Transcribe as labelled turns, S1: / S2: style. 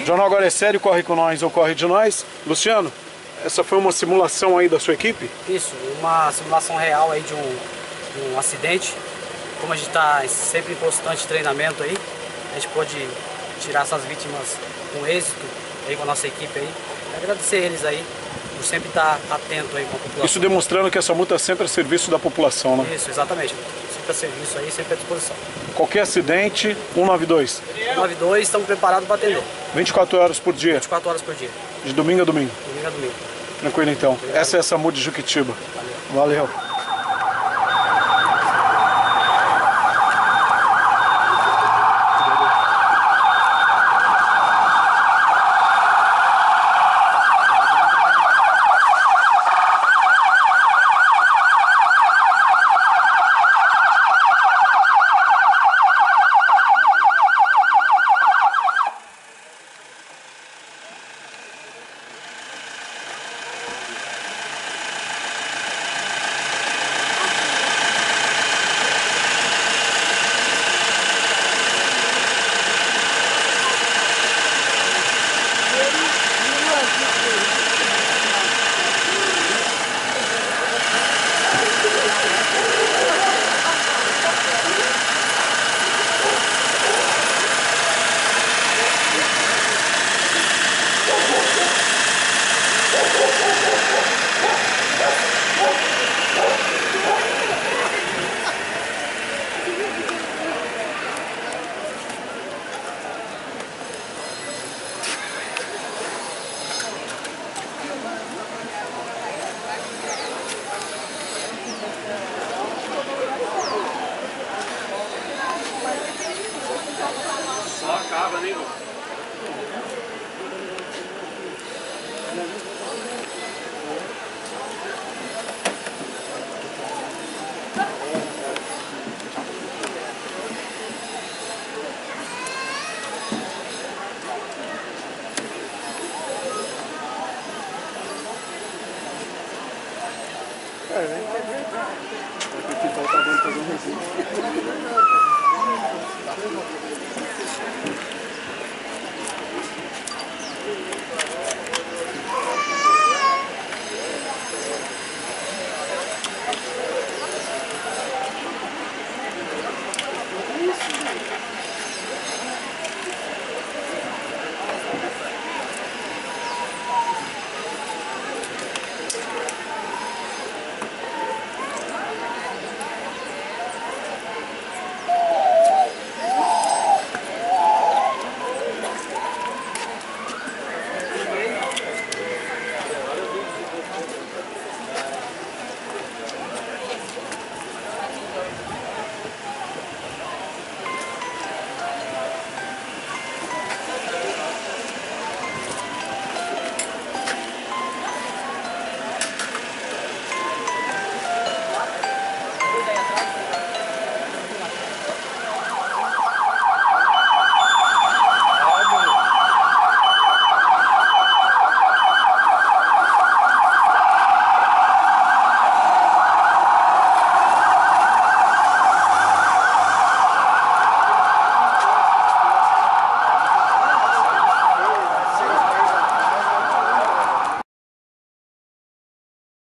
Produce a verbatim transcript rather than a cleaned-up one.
S1: Jornal Agora é Sério, corre com nós ou corre de nós. Luciano, essa foi uma simulação aí da sua equipe?
S2: Isso, uma simulação real aí de um, de um acidente. Como a gente está sempre em constante treinamento aí, a gente pôde tirar essas vítimas com êxito aí com a nossa equipe aí. Agradecer eles aí por sempre estar atento aí com a população.
S1: Isso demonstrando que essa multa é sempre a serviço da população, né?
S2: Isso, exatamente. Sempre a serviço aí, sempre à disposição.
S1: Qualquer acidente, cento e noventa e dois.
S2: cento e noventa e dois, estamos preparados para atender.
S1: vinte e quatro horas por dia?
S2: vinte e quatro horas por dia.
S1: De domingo a domingo?
S2: Domingo a domingo.
S1: Tranquilo então.
S2: Obrigado.
S1: Essa é a SAMU de Juquitiba.
S2: Valeu.
S1: Valeu. Só acaba, né? É, né? Vai ter que voltar dando fazer um registro.